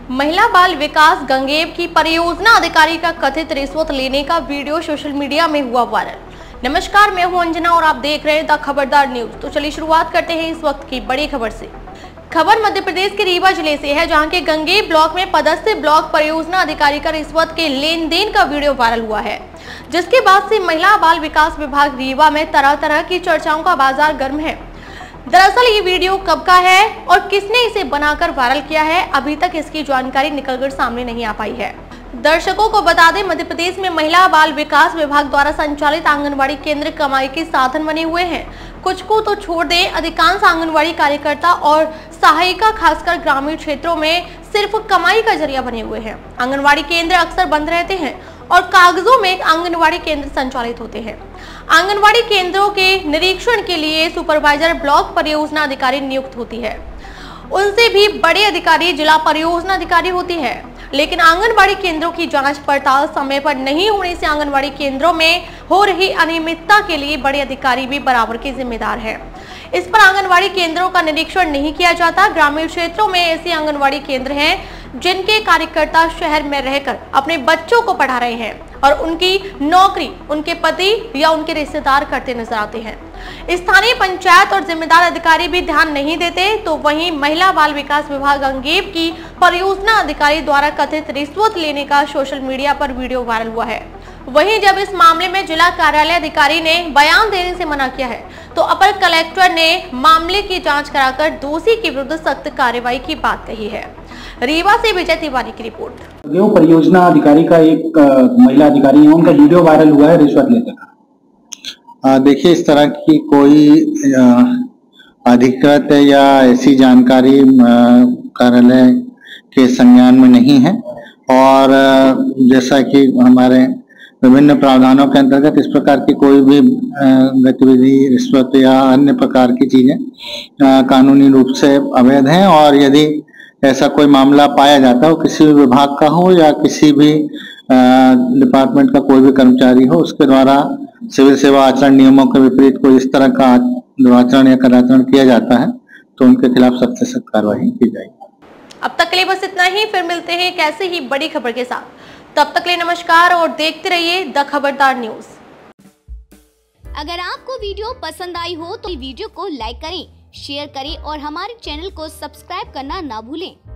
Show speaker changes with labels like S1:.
S1: महिला बाल विकास गंगेब की परियोजना अधिकारी का कथित रिश्वत लेने का वीडियो सोशल मीडिया में हुआ वायरल। नमस्कार, मैं हूं अंजना और आप देख रहे हैं द खबरदार न्यूज। तो चलिए शुरुआत करते हैं इस वक्त की बड़ी खबर से। खबर मध्य प्रदेश के रीवा जिले से है, जहां के गंगेब ब्लॉक में पदस्थ ब्लॉक परियोजना अधिकारी का रिश्वत के लेन देन का वीडियो वायरल हुआ है, जिसके बाद से महिला बाल विकास विभाग रीवा में तरह तरह की चर्चाओं का बाजार गर्म है। दरअसल ये वीडियो कब का है और किसने इसे बनाकर वायरल किया है, अभी तक इसकी जानकारी निकलकर सामने नहीं आ पाई है। दर्शकों को बता दें, मध्य प्रदेश में महिला बाल विकास विभाग द्वारा संचालित आंगनबाड़ी केंद्र कमाई के साधन बने हुए हैं। कुछ को तो छोड़ दें, अधिकांश आंगनबाड़ी कार्यकर्ता और सहायिका खासकर ग्रामीण क्षेत्रों में सिर्फ कमाई का जरिया बने हुए हैं। आंगनबाड़ी केंद्र अक्सर बंद रहते हैं और कागजों में आंगनबाड़ी केंद्र संचालित होते हैं। आंगनबाड़ी केंद्रों के निरीक्षण के लिए सुपरवाइजर ब्लॉक परियोजना अधिकारी नियुक्त होती है। उनसे भी बड़े अधिकारी जिला परियोजना अधिकारी होती है, लेकिन आंगनबाड़ी केंद्रों की जांच पड़ताल समय पर नहीं होने से आंगनबाड़ी केंद्रों में हो रही अनियमितता के लिए बड़े अधिकारी भी बराबर के जिम्मेदार हैं। इस पर आंगनबाड़ी केंद्रों का निरीक्षण नहीं किया जाता। ग्रामीण क्षेत्रों में ऐसे आंगनबाड़ी केंद्र हैं जिनके कार्यकर्ता शहर में रहकर अपने बच्चों को पढ़ा रहे हैं और उनकी नौकरी उनके पति या उनके रिश्तेदार करते नजर आते हैं। स्थानीय पंचायत और जिम्मेदार अधिकारी भी ध्यान नहीं देते, तो वहीं महिला बाल विकास विभाग गंगेब की परियोजना अधिकारी द्वारा कथित रिश्वत लेने का सोशल मीडिया पर वीडियो वायरल हुआ है। वहीं जब इस मामले में जिला कार्यालय अधिकारी ने बयान देने से मना किया है, तो अपर कलेक्टर ने मामले की जांच कराकर दोषी के विरुद्ध सख्त कार्रवाई की बात कही है। रीवा से विजय तिवारी की रिपोर्ट।
S2: जो परियोजना अधिकारी का एक महिला अधिकारी है, उनका वीडियो वायरल हुआ है रिश्वत लेते का।
S3: देखिए, इस तरह की कोई अधिकृत या ऐसी जानकारी कार्यालय के संज्ञान में नहीं है और जैसा कि हमारे विभिन्न प्रावधानों के अंतर्गत इस प्रकार की कोई भी गतिविधि, रिश्वत या अन्य प्रकार की चीजें कानूनी रूप से अवैध हैं और यदि ऐसा कोई मामला पाया जाता हो, किसी भी विभाग का हो या किसी भी डिपार्टमेंट का कोई भी कर्मचारी हो, उसके द्वारा सिविल सेवा आचरण नियमों के विपरीत कोई इस तरह का दुराचरण या कदाचरण किया जाता है तो उनके खिलाफ सख्त से सख्त कार्रवाई की जाएगी।
S1: अब तक के लिए बस इतना ही, फिर मिलते हैं एक ऐसे ही बड़ी खबर के साथ। तब तक के लिए नमस्कार और देखते रहिए द खबरदार न्यूज।
S4: अगर आपको वीडियो पसंद आई हो तो वीडियो को लाइक करें, शेयर करें और हमारे चैनल को सब्सक्राइब करना ना भूलें।